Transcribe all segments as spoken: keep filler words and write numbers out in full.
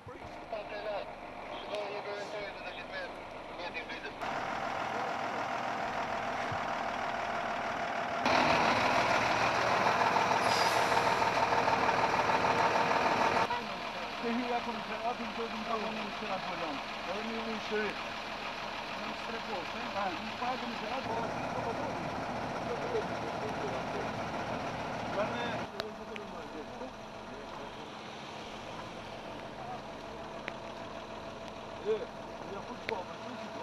Hur jag kom till, jag fick en gång i spela på dem. Jag är nu i Sverige. De strä på sig. Ja, de får inte säga att men eh jag får ta mig så.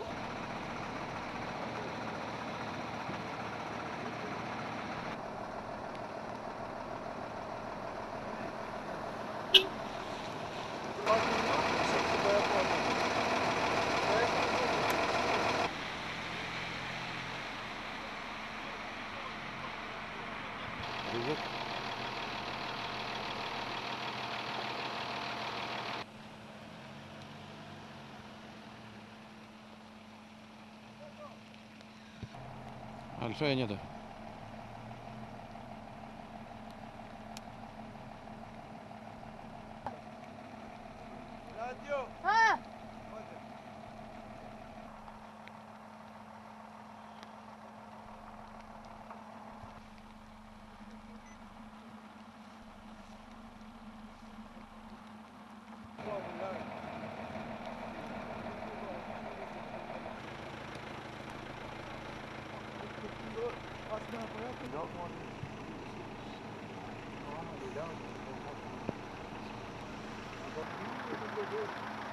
Alfredo ده راديو ها Aslında bayağı da yok mu? Tamam, öyle. Bak,